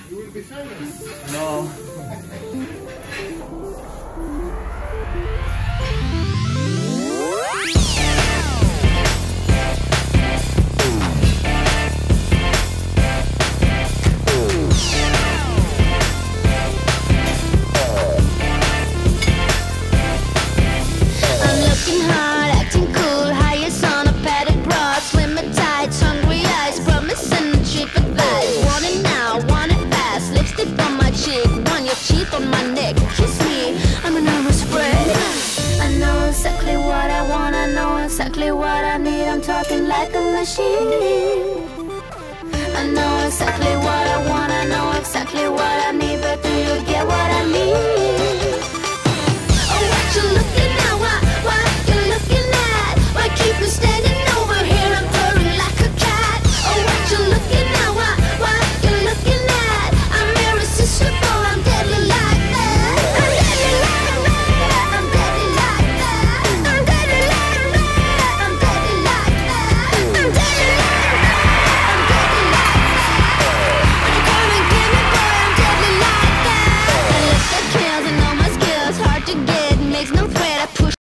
You will be silent. No. Cheek on my neck, kiss me, I'm a nervous wreck. I know exactly what I want, I know exactly what I need. I'm talking like a machine. I know exactly what I want, I know